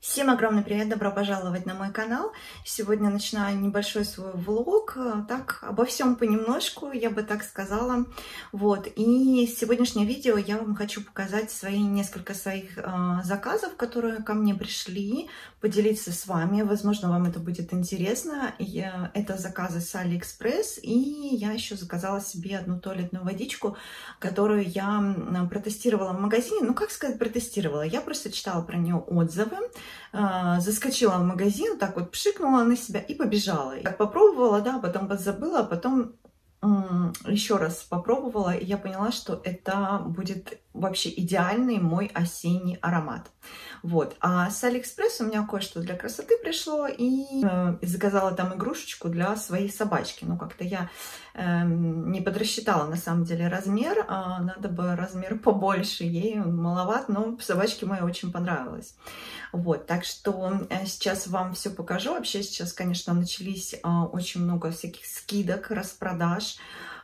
Всем огромный привет, добро пожаловать на мой канал. Сегодня начинаю небольшой свой влог, так, обо всем понемножку, я бы так сказала. Вот, и сегодняшнее видео я вам хочу показать несколько своих заказов, которые ко мне пришли, поделиться с вами. Возможно, вам это будет интересно. Это заказы с AliExpress, и я еще заказала себе одну туалетную водичку, которую я протестировала в магазине. Ну, как сказать, протестировала? Я просто читала про нее отзывы. Заскочила в магазин, так вот пшикнула на себя и побежала. Так попробовала, да, потом подзабыла, а потом еще раз попробовала, и я поняла, что это будет вообще идеальный мой осенний аромат. Вот. А с AliExpress у меня кое-что для красоты пришло, и заказала там игрушечку для своей собачки. Ну, как-то я не подрасчитала, на самом деле, размер. Надо бы размер побольше, ей он маловат, но собачке моей очень понравилось. Вот, так что сейчас вам все покажу. Вообще сейчас, конечно, начались очень много всяких скидок, распродаж.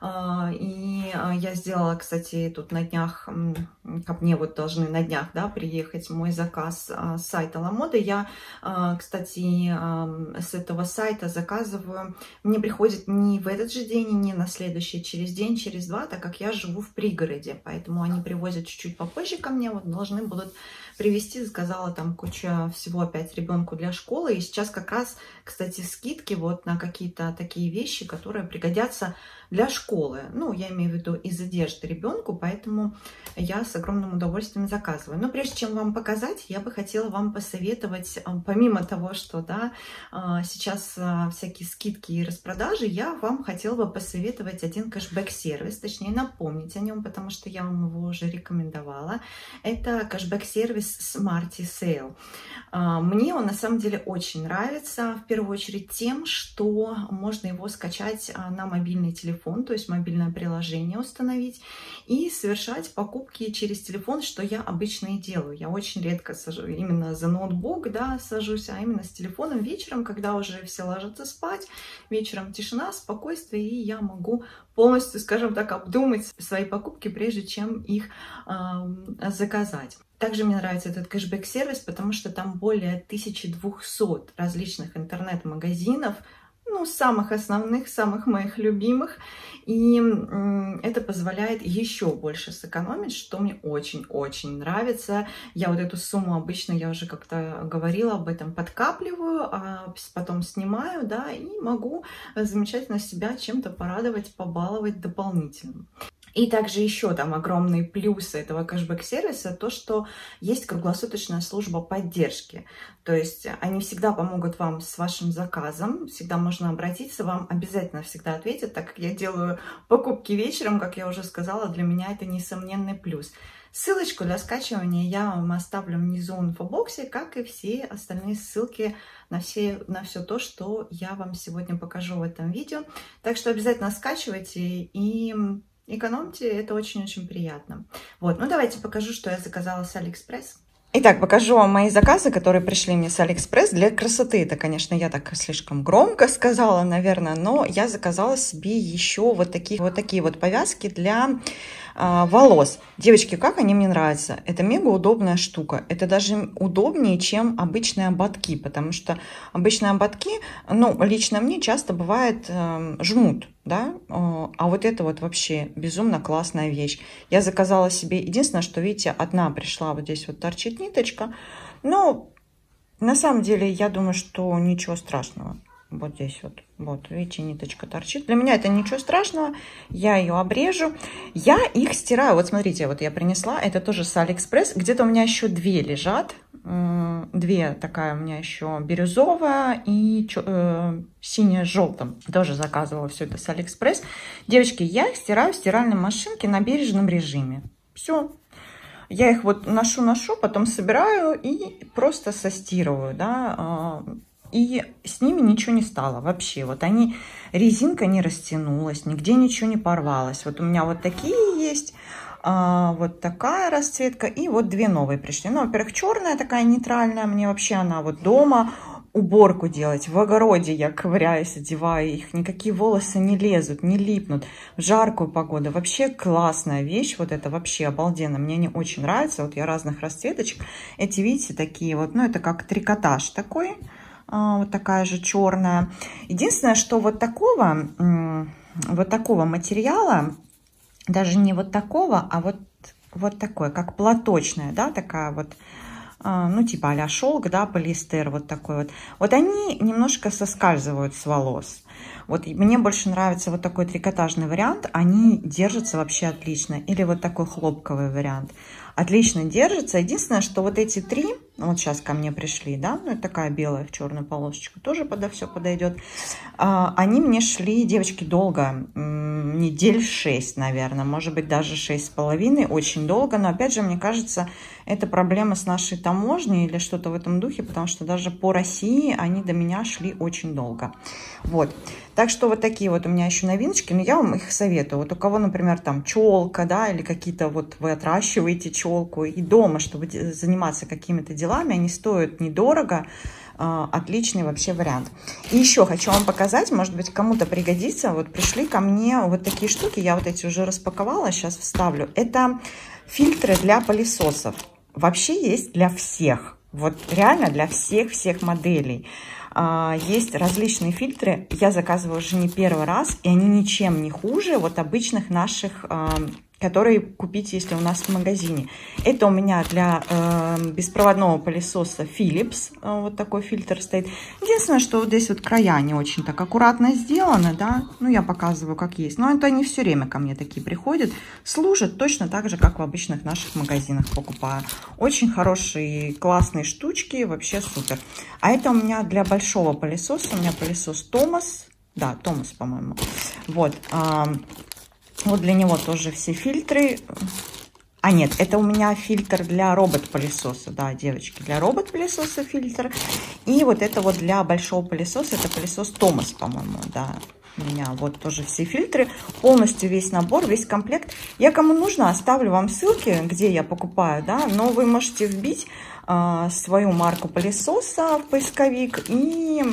И я сделала, кстати, тут на днях, ко мне вот должны на днях, да, приехать мой заказ с сайта Ламода. Я, кстати, с этого сайта заказываю. Мне приходит не в этот же день, не на следующий, через день, через два, так как я живу в пригороде. Поэтому они привозят чуть-чуть попозже ко мне, вот должны будут привезти. Заказала там куча всего опять ребенку для школы. И сейчас как раз, кстати, скидки вот на какие-то такие вещи, которые пригодятся для школы. Ну, я имею в виду из одежды ребенку, поэтому я с огромным удовольствием заказываю. Но прежде чем вам показать, я бы хотела вам посоветовать, помимо того, что, да, сейчас всякие скидки и распродажи, я вам хотела бы посоветовать один кэшбэк-сервис, точнее напомнить о нем, потому что я вам его уже рекомендовала. Это кэшбэк-сервис Smarty Sale. Мне он на самом деле очень нравится, в первую очередь тем, что можно его скачать на мобильный телефон, то есть мобильное приложение установить и совершать покупки через телефон, что я обычно и делаю. Я очень редко сажусь именно за ноутбук, да, сажусь, а именно с телефоном вечером, когда уже все ложатся спать, вечером тишина, спокойствие, и я могу полностью, скажем так, обдумать свои покупки, прежде чем их заказать. Также мне нравится этот кэшбэк-сервис, потому что там более 1200 различных интернет-магазинов, ну, самых основных, самых моих любимых. И это позволяет еще больше сэкономить, что мне очень-очень нравится. Я вот эту сумму обычно, я уже как-то говорила об этом, подкапливаю, а потом снимаю, да, и могу замечательно себя чем-то порадовать, побаловать дополнительно. И также еще там огромные плюсы этого кэшбэк-сервиса, то, что есть круглосуточная служба поддержки. То есть они всегда помогут вам с вашим заказом, всегда можно обратиться, вам обязательно всегда ответят, так как я делаю покупки вечером, как я уже сказала, для меня это несомненный плюс. Ссылочку для скачивания я вам оставлю внизу в инфобоксе, как и все остальные ссылки на все то, что я вам сегодня покажу в этом видео. Так что обязательно скачивайте и экономьте, это очень-очень приятно. Вот, ну давайте покажу, что я заказала с AliExpress. Итак, покажу вам мои заказы, которые пришли мне с AliExpress для красоты. Это, конечно, я так слишком громко сказала, наверное, но я заказала себе еще вот такие вот повязки для волос. Девочки, как они мне нравятся. Это мега удобная штука. Это даже удобнее, чем обычные ободки, потому что обычные ободки, ну, лично мне часто бывает жмут, да, а вот это вот вообще безумно классная вещь. Я заказала себе, единственное, что, видите, одна пришла, вот здесь вот торчит ниточка, но на самом деле я думаю, что ничего страшного. Вот здесь вот, видите, ниточка торчит. Для меня это ничего страшного, я ее обрежу. Я их стираю, вот смотрите, вот я принесла, это тоже с AliExpress. Где-то у меня еще две лежат. Две такая у меня еще бирюзовая и синяя с желтым. Тоже заказывала все это с AliExpress. Девочки, я их стираю в стиральной машинке на бережном режиме. Все. Я их вот ношу, потом собираю и просто состирываю, да. И с ними ничего не стало вообще. Вот они, резинка не растянулась, нигде ничего не порвалось. Вот у меня вот такие есть, вот такая расцветка. И вот две новые пришли. Ну, во-первых, черная такая нейтральная. Мне вообще она вот дома уборку делать, в огороде я ковыряюсь, одеваю их, никакие волосы не лезут, не липнут. В жаркую погоду вообще классная вещь, вот это вообще обалденно, мне они очень нравятся. Вот я разных расцветочек, эти, видите, такие вот, ну это как трикотаж такой, вот такая же черная. Единственное, что вот такого материала, даже не вот такого, а вот такой, как платочная, да, такая вот, ну, типа а-ля шелк, да, полиэстер, вот такой вот. Вот они немножко соскальзывают с волос. Вот мне больше нравится вот такой трикотажный вариант, они держатся вообще отлично. Или вот такой хлопковый вариант. Отлично держится. Единственное, что вот эти три, вот сейчас ко мне пришли, да, ну, это такая белая в черную полосочку, тоже подо все подойдет. Они мне шли, девочки, долго, недель 6, наверное, может быть, даже 6,5, очень долго. Но, опять же, мне кажется, это проблема с нашей таможней или что-то в этом духе, потому что даже по России они до меня шли очень долго. Вот. Так что вот такие вот у меня еще новиночки, но я вам их советую. Вот у кого, например, там челка, да, или какие-то вот вы отращиваете челку и дома, чтобы заниматься какими-то делами, они стоят недорого, отличный вообще вариант. И еще хочу вам показать, может быть, кому-то пригодится. Вот пришли ко мне вот такие штуки, я вот эти уже распаковала, сейчас вставлю. Это фильтры для пылесосов. Вообще есть для всех, вот реально для всех моделей. Есть различные фильтры, я заказывала уже не первый раз, и они ничем не хуже вот обычных наших, которые купить, если у нас в магазине. Это у меня для беспроводного пылесоса Philips, вот такой фильтр стоит. Единственное, что вот здесь вот края не очень так аккуратно сделаны, да, ну я показываю как есть, но это они все время ко мне такие приходят, служат точно так же, как в обычных наших магазинах покупаю. Очень хорошие, классные штучки, вообще супер. А это у меня для большого пылесоса, у меня пылесос Томас, да, Томас, по-моему, вот. Вот для него тоже все фильтры. А нет, это у меня фильтр для робот-пылесоса. Да, девочки, для робот-пылесоса фильтр. И вот это вот для большого пылесоса, это пылесос Томас, по-моему, да. У меня вот тоже все фильтры, полностью весь набор, весь комплект. Я кому нужно, оставлю вам ссылки, где я покупаю, да. Но вы можете вбить свою марку пылесоса в поисковик и...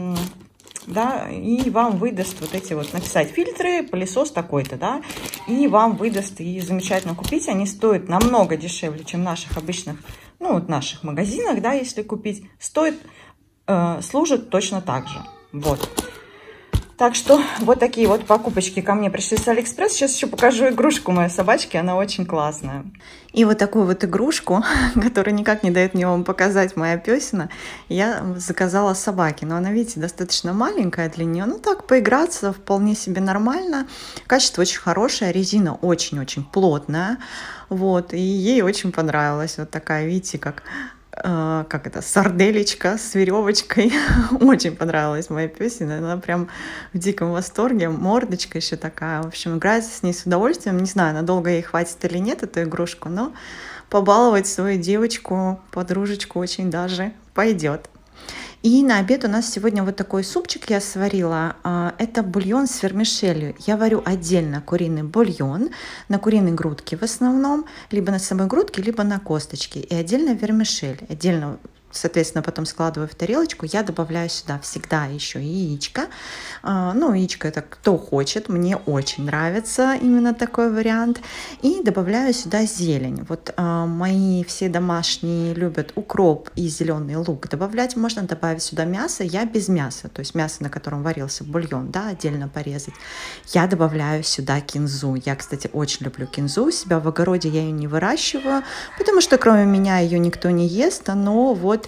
да, и вам выдаст вот эти вот, написать фильтры, пылесос такой-то, да, и вам выдаст, и замечательно купить. Они стоят намного дешевле, чем в наших обычных, ну, вот наших магазинах, да, если купить. Стоит, служат точно так же, вот. Так что вот такие вот покупочки ко мне пришли с Алиэкспресс. Сейчас еще покажу игрушку моей собачки, она очень классная. И вот такую вот игрушку, которую никак не дает мне вам показать моя пёсина, я заказала собаке. Но она, видите, достаточно маленькая для нее. Ну так, поиграться вполне себе нормально. Качество очень хорошее, резина очень-очень плотная. Вот, и ей очень понравилась вот такая, видите, как это, сарделечка с веревочкой. Очень понравилась моя песня. Она прям в диком восторге. Мордочка еще такая. В общем, играется с ней с удовольствием. Не знаю, надолго ей хватит или нет эту игрушку, но побаловать свою девочку, подружечку очень даже пойдет. И на обед у нас сегодня вот такой супчик я сварила. Это бульон с вермишелью. Я варю отдельно куриный бульон на куриной грудке в основном, либо на самой грудке, либо на косточке. И отдельно вермишель. Отдельно, соответственно, потом складываю в тарелочку. Я добавляю сюда всегда еще яичко. Ну, яичко это кто хочет. Мне очень нравится именно такой вариант. И добавляю сюда зелень. Вот мои все домашние любят укроп и зеленый лук добавлять. Можно добавить сюда мясо. Я без мяса. То есть мясо, на котором варился бульон, да, отдельно порезать. Я добавляю сюда кинзу. Я, кстати, очень люблю кинзу. У себя в огороде я ее не выращиваю, потому что кроме меня ее никто не ест. Но вот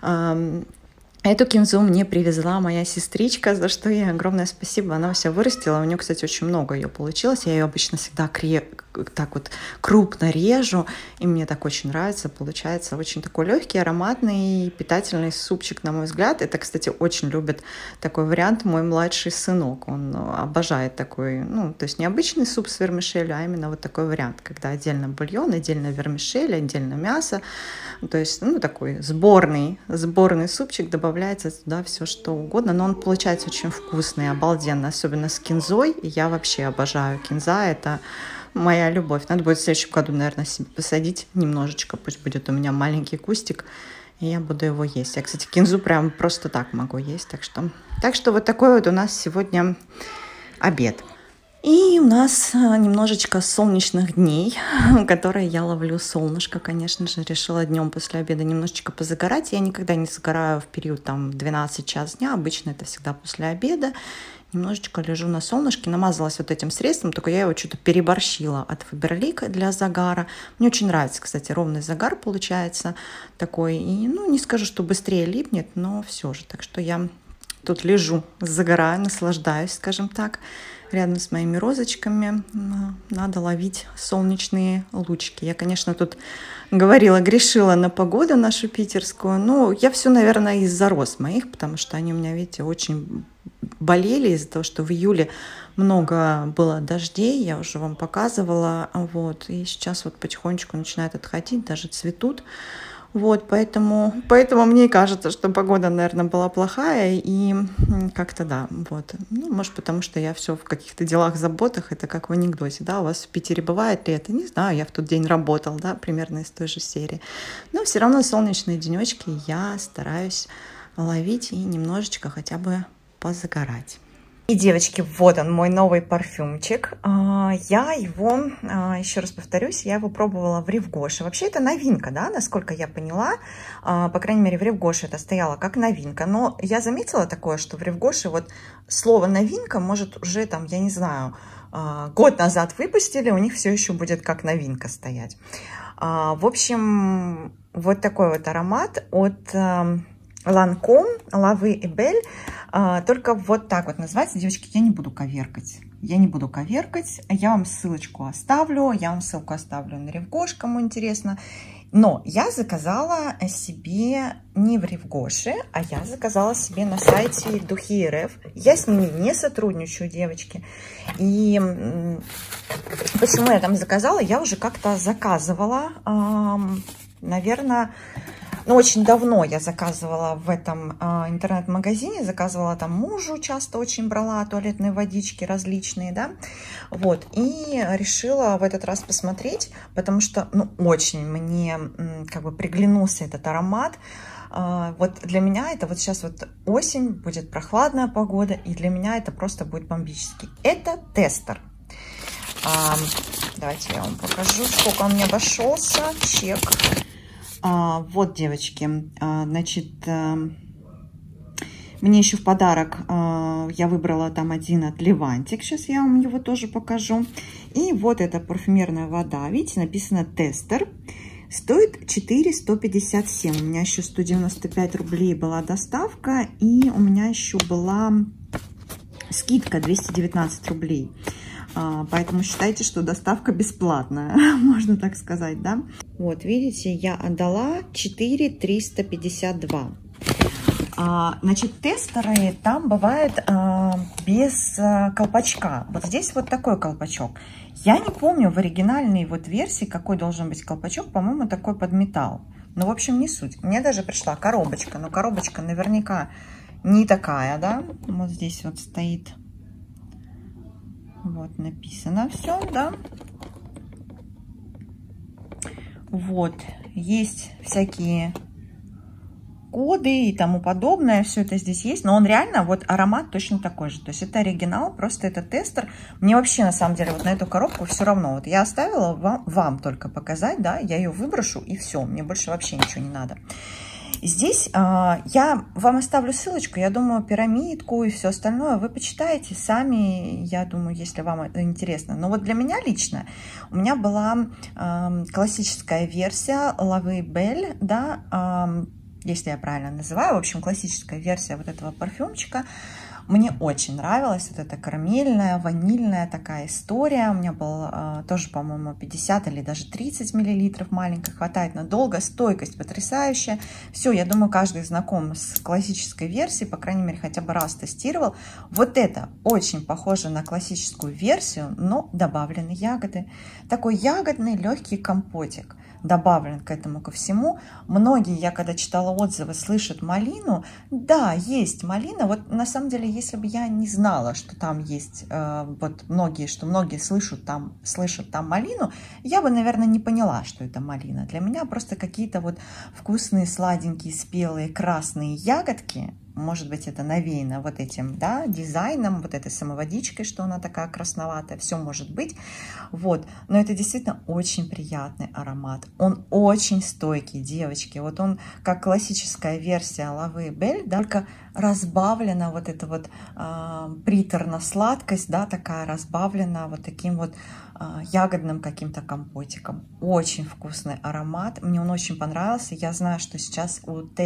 эту кинзу мне привезла моя сестричка, за что ей огромное спасибо. Она все вырастила. У нее, кстати, очень много ее получилось. Я ее обычно всегда так вот крупно режу. И мне так очень нравится. Получается очень такой легкий, ароматный, питательный супчик, на мой взгляд. Это, кстати, очень любит такой вариант мой младший сынок. Он обожает такой, ну, то есть не обычный суп с вермишелью, а именно вот такой вариант, когда отдельно бульон, отдельно вермишель, отдельно мясо. То есть, ну, такой сборный супчик, добавляется туда все что угодно, но он получается очень вкусный, обалденно, особенно с кинзой. И я вообще обожаю кинза, это моя любовь. Надо будет в следующем году, наверное, себе посадить немножечко, пусть будет у меня маленький кустик. и я буду его есть. Я, кстати, кинзу прям просто так могу есть. Так что вот такой вот у нас сегодня обед. И у нас немножечко солнечных дней, которые я ловлю солнышко, конечно же. Решила днем после обеда немножечко позагорать. Я никогда не загораю в период там 12 час дня. Обычно это всегда после обеда. Немножечко лежу на солнышке. Намазалась вот этим средством, только я его что-то переборщила от Faberlic для загара. Мне очень нравится, кстати, ровный загар получается такой. И, ну, не скажу, что быстрее липнет, но все же. Так что я тут лежу, загораю, наслаждаюсь, скажем так. Рядом с моими розочками надо ловить солнечные лучики. Я, конечно, тут грешила на погоду нашу питерскую. Но я все, наверное, из-за роз моих, потому что они у меня, видите, очень болели из-за того, что в июле много было дождей. Я уже вам показывала. Вот. И сейчас вот потихонечку начинают отходить, даже цветут. Вот, поэтому мне кажется, что погода, наверное, была плохая, и как-то да, вот. Ну, может, потому что я все в каких-то делах, заботах, это как в анекдоте, да, у вас в Питере бывает ли это? Не знаю, я в тот день работал, да, примерно из той же серии. Но все равно солнечные денечки я стараюсь ловить и немножечко хотя бы позагорать. И, девочки, вот он, мой новый парфюмчик. Я его, еще раз повторюсь, я его пробовала в Rive Gauche. Вообще это новинка, да, насколько я поняла. По крайней мере, в Rive Gauche это стояло как новинка. Но я заметила такое, что в Rive Gauche вот слово новинка может уже там, я не знаю, год назад выпустили, у них все еще будет как новинка стоять. В общем, вот такой вот аромат от Lancôme, La Vie est Belle. Только вот так вот называется. Девочки, я не буду коверкать. Я вам ссылочку оставлю. Я вам ссылку оставлю на Rive Gauche, кому интересно. Но я заказала себе не в Rive Gauche, а я заказала себе на сайте Духи РФ. Я с ними не сотрудничаю, девочки. И почему я там заказала? Я уже как-то заказывала, наверное... Ну, очень давно я заказывала в этом интернет-магазине, заказывала там мужу, часто очень брала туалетные водички различные, да, вот, и решила в этот раз посмотреть, потому что, ну, очень мне как бы приглянулся этот аромат. Вот для меня это вот сейчас вот осень, будет прохладная погода, и для меня это просто будет бомбический. Это тестер. Давайте я вам покажу, сколько он мне обошелся, чек. Вот, девочки, значит, мне еще в подарок я выбрала там один от Левантик. Сейчас я вам его тоже покажу. И вот эта парфюмерная вода, видите, написано тестер. Стоит 4,157. У меня еще 195 рублей была доставка. И у меня еще была скидка 219 рублей. Поэтому считайте, что доставка бесплатная, можно так сказать, да? Вот, видите, я отдала 4,352. Значит, тестеры там бывают без колпачка. Вот здесь вот такой колпачок. Я не помню в оригинальной вот версии, какой должен быть колпачок. По-моему, такой под металл. Ну, в общем, не суть. Мне даже пришла коробочка. Но коробочка наверняка не такая, да? Вот здесь вот стоит... Вот написано все, да. Вот, есть всякие коды и тому подобное, все это здесь есть, но он реально, вот аромат точно такой же, то есть это оригинал, просто это тестер. Мне вообще, на самом деле, вот на эту коробку все равно, вот я оставила вам только показать, да, я ее выброшу и все, мне больше вообще ничего не надо. Здесь я вам оставлю ссылочку, я думаю, пирамидку и все остальное вы почитаете сами, я думаю, если вам это интересно. Но вот для меня лично, у меня была классическая версия La Vie est Belle, да, если я правильно называю, в общем, классическая версия вот этого парфюмчика. Мне очень нравилась вот эта карамельная, ванильная такая история. У меня был тоже, по-моему, 50 или даже 30 миллилитров маленько. Хватает надолго. Стойкость потрясающая. Все, я думаю, каждый знаком с классической версией, по крайней мере, хотя бы раз тестировал. Вот это очень похоже на классическую версию, но добавлены ягоды. Такой ягодный легкий компотик. добавлен к этому ко всему. Многие, я когда читала отзывы, слышат малину. Да, есть малина. Вот на самом деле, если бы я не знала, что там есть, вот многие слышат там малину, я бы, наверное, не поняла, что это малина. Для меня просто какие-то вот вкусные, сладенькие, спелые, красные ягодки. Может быть, это навеяно вот этим, да, дизайном, вот этой самоводичкой, что она такая красноватая, все может быть. Вот, но это действительно очень приятный аромат. Он очень стойкий, девочки. Вот он как классическая версия Лавы Бель, да, только разбавлена вот эта вот приторно-сладкость, да, такая разбавлена вот таким вот ягодным каким-то компотиком. Очень вкусный аромат. Мне он очень понравился. Я знаю, что сейчас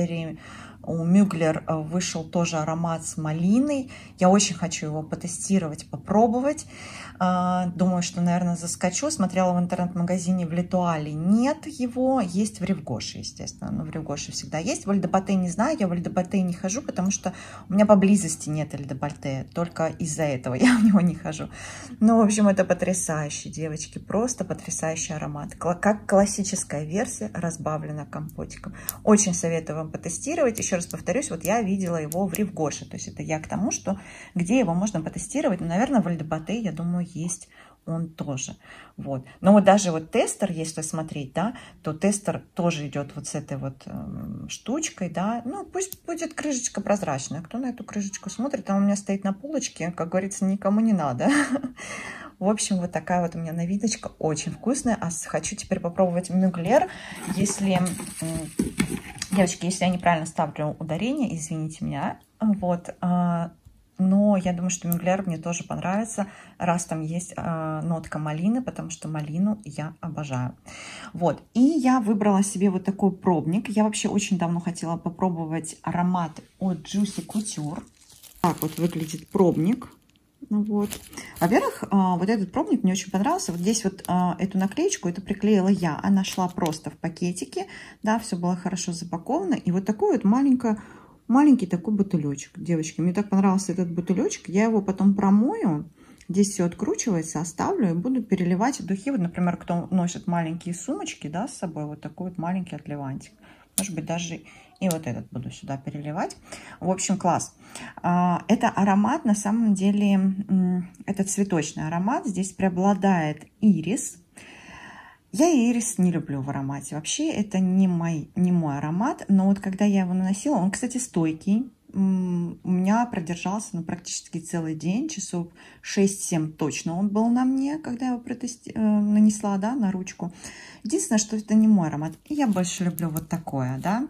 у Мюглер вышел тоже аромат с малиной. Я очень хочу его потестировать, попробовать. Думаю, что, наверное, заскочу. Смотрела в интернет-магазине в Литуале. Нет его. Есть в Ревгоше, естественно. Но в Ревгоше всегда есть. В Эльдебате не знаю. Я в Эльдебате не хожу, потому что у меня поблизости нет Эльдебате. Только из-за этого я в него не хожу. Ну, в общем, это потрясающе, девочки. Просто потрясающий аромат. Как классическая версия, разбавлена компотиком. Очень советую вам потестировать. Еще раз повторюсь, вот я видела его в Ревгоше. То есть это я к тому, что где его можно потестировать. Ну, наверное, в Эльдебате, я думаю, есть он тоже. Вот. Но вот даже вот тестер, если смотреть, да, то тестер тоже идет вот с этой вот штучкой, да. Ну, пусть будет крышечка прозрачная. Кто на эту крышечку смотрит? Она у меня стоит на полочке, как говорится, никому не надо. В общем, вот такая вот у меня новиночка, очень вкусная. А хочу теперь попробовать Мюглер. Если, девочки, если я неправильно ставлю ударение, извините меня. Вот. Но я думаю, что Мюглер мне тоже понравится, раз там есть нотка малины, потому что малину я обожаю. Вот. И я выбрала себе вот такой пробник. Я вообще очень давно хотела попробовать аромат от Juicy Couture. Так вот выглядит пробник. Вот. Во-первых, вот этот пробник мне очень понравился. Вот здесь вот эту наклеечку, это приклеила я. Она шла просто в пакетике, да, все было хорошо запаковано. И вот такой вот маленький такой бутылечек. Девочки, мне так понравился этот бутылечек. Я его потом промою. Здесь все откручивается, оставлю и буду переливать духи. Вот, например, кто носит маленькие сумочки, да, с собой, вот такой вот маленький отливантик. Может быть, даже и вот этот буду сюда переливать. В общем, класс. Это аромат, на самом деле, это цветочный аромат. Здесь преобладает ирис. Я ирис не люблю в аромате. Вообще, это не мой аромат. Но вот когда я его наносила, он, кстати, стойкий. У меня продержался, ну, практически целый день. Часов 6-7 точно он был на мне, когда я его нанесла, да, на ручку. Единственное, что это не мой аромат. И я больше люблю вот такое, да.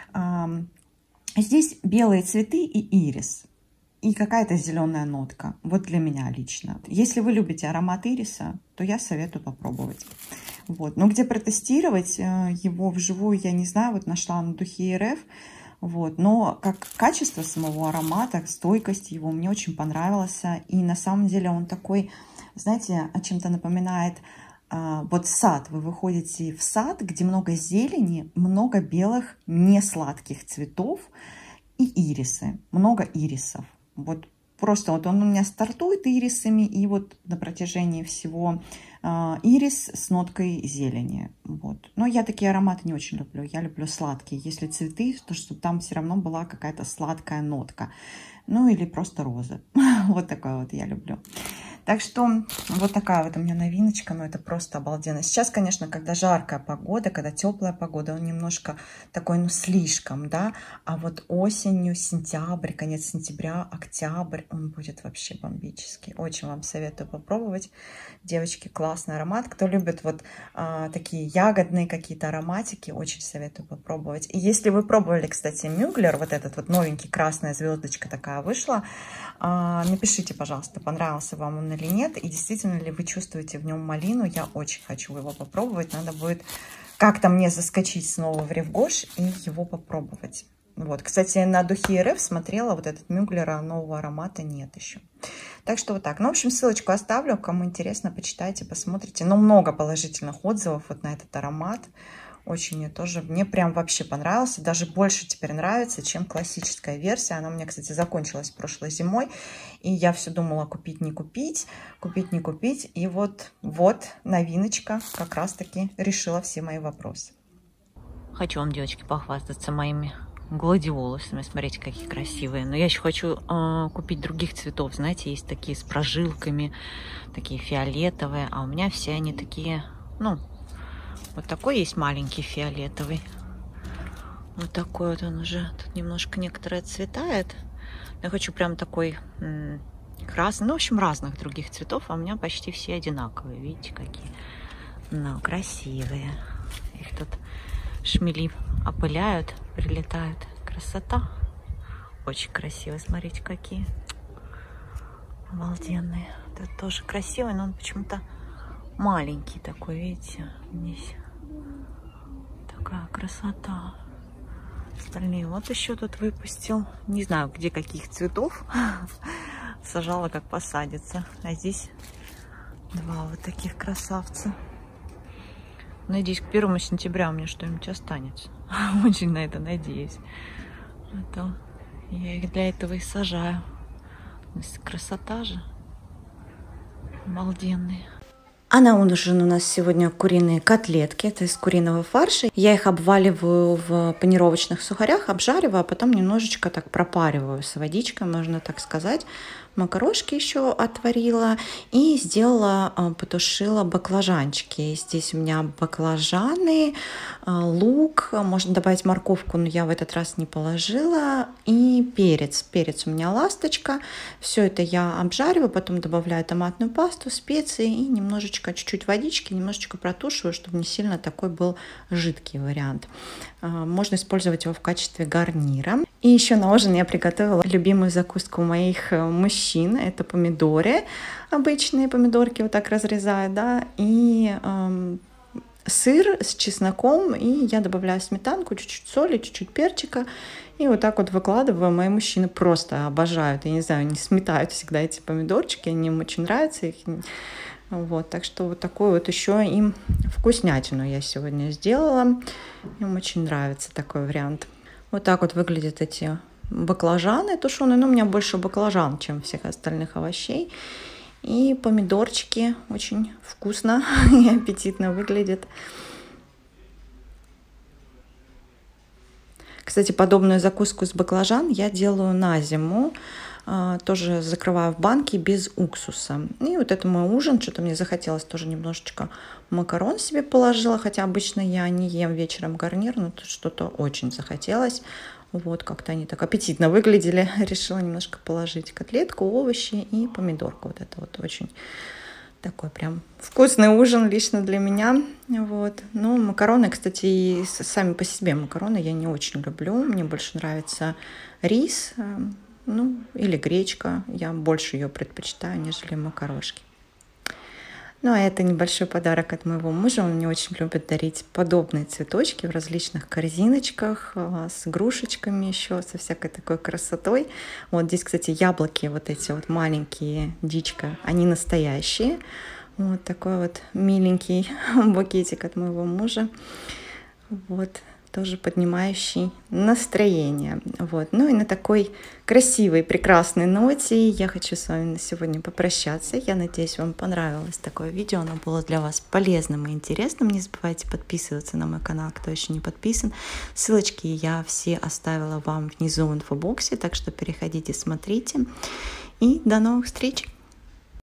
Здесь белые цветы и ирис. И какая-то зеленая нотка. Вот для меня лично. Если вы любите аромат ириса, то я советую попробовать. Вот. Но где протестировать его вживую, я не знаю. Вот нашла на духе РФ. Вот. Но как качество самого аромата, стойкость его мне очень понравилась. И на самом деле он такой, знаете, о чем-то напоминает вот сад. Вы выходите в сад, где много зелени, много белых несладких цветов и ирисы. Много ирисов. Вот просто вот он у меня стартует ирисами, и вот на протяжении всего ирис с ноткой зелени. Вот. Но я такие ароматы не очень люблю. Я люблю сладкие. Если цветы, то чтобы там все равно была какая-то сладкая нотка. Ну или просто розы. Вот такое вот я люблю. Так что вот такая вот у меня новиночка, но это просто обалденно. Сейчас, конечно, когда жаркая погода, когда теплая погода, он немножко такой, ну, слишком, да. А вот осенью, сентябрь, конец сентября, октябрь, он будет вообще бомбический. Очень вам советую попробовать. Девочки, классный аромат. Кто любит вот такие ягодные какие-то ароматики, очень советую попробовать. И если вы пробовали, кстати, Мюглер, вот этот вот новенький, красная звездочка такая вышла, напишите, пожалуйста, понравился вам он или нет, и действительно ли вы чувствуете в нем малину. Я очень хочу его попробовать. Надо будет как-то мне заскочить снова в Ревгош и его попробовать. Вот, кстати, на духе РФ смотрела, вот этот Мюглера нового аромата нет еще. Так что вот так. Ну, в общем, ссылочку оставлю. Кому интересно, почитайте, посмотрите. Но много положительных отзывов вот на этот аромат. Очень мне тоже, мне прям вообще понравился. Даже больше теперь нравится, чем классическая версия. Она у меня, кстати, закончилась прошлой зимой. И я все думала, купить, не купить, купить, не купить. И вот новиночка как раз-таки решила все мои вопросы. Хочу вам, девочки, похвастаться моими гладиолусами. Смотрите, какие красивые. Но я еще хочу купить других цветов. Знаете, есть такие с прожилками, такие фиолетовые. А у меня все они такие, ну, вот такой есть маленький фиолетовый. Вот такой вот он уже. Тут немножко некоторые отцветает. Я хочу прям такой красный. Ну, в общем, разных других цветов. А у меня почти все одинаковые. Видите, какие? Ну, красивые. Их тут шмели опыляют, прилетают. Красота. Очень красивые. Смотрите, какие. Обалденные. Это тоже красивый, но он почему-то маленький такой, видите? Здесь такая красота. Остальные вот еще тут выпустил. Не знаю, где каких цветов. Сажала, как посадится. А здесь два вот таких красавца. Надеюсь, к 1 сентября у меня что-нибудь останется. Очень на это надеюсь. А то я их для этого и сажаю. Красота же. Обалденные. А на ужин у нас сегодня куриные котлетки. Это из куриного фарша. Я их обваливаю в панировочных сухарях, обжариваю, а потом немножечко так пропариваю с водичкой, можно так сказать. Макарошки еще отварила и сделала, потушила баклажанчики. Здесь у меня баклажаны, лук, можно добавить морковку, но я в этот раз не положила. И перец. Перец у меня ласточка. Все это я обжариваю, потом добавляю томатную пасту, специи и немножечко, чуть-чуть водички, немножечко протушиваю, чтобы не сильно такой был жидкий вариант. Можно использовать его в качестве гарнира. И еще на ужин я приготовила любимую закуску моих мужчин. Это помидоры, обычные помидорки вот так разрезаю, да, и сыр с чесноком, и я добавляю сметанку, чуть-чуть соли, чуть-чуть перчика, и вот так вот выкладываю. Мои мужчины просто обожают, я не знаю, они сметают всегда эти помидорчики, они им очень нравятся, их. Вот, так что вот такую вот еще им вкуснятину я сегодня сделала. Им очень нравится такой вариант. Вот так вот выглядят эти баклажаны тушеные. Но у меня больше баклажан, чем всех остальных овощей. И помидорчики очень вкусно и аппетитно выглядят. Кстати, подобную закуску из баклажан я делаю на зиму. Тоже закрываю в банке без уксуса. И вот это мой ужин. Что-то мне захотелось тоже немножечко макарон себе положила. Хотя обычно я не ем вечером гарнир, но тут что-то очень захотелось. Вот как-то они так аппетитно выглядели. Решила немножко положить котлетку, овощи и помидорку. Вот это вот очень такой прям вкусный ужин лично для меня. Вот. Ну, макароны, кстати, и сами по себе макароны я не очень люблю. Мне больше нравится рис. Ну, или гречка. Я больше ее предпочитаю, нежели макарошки. Ну, а это небольшой подарок от моего мужа. Он мне очень любит дарить подобные цветочки в различных корзиночках, с игрушечками еще, со всякой такой красотой. Вот здесь, кстати, яблоки вот эти вот маленькие, дичка, они настоящие. Вот такой вот миленький букетик от моего мужа. Вот. Тоже поднимающий настроение. Вот. Ну и на такой красивой, прекрасной ноте я хочу с вами на сегодня попрощаться. Я надеюсь, вам понравилось такое видео. Оно было для вас полезным и интересным. Не забывайте подписываться на мой канал, кто еще не подписан. Ссылочки я все оставила вам внизу в инфобоксе, так что переходите, смотрите. И до новых встреч!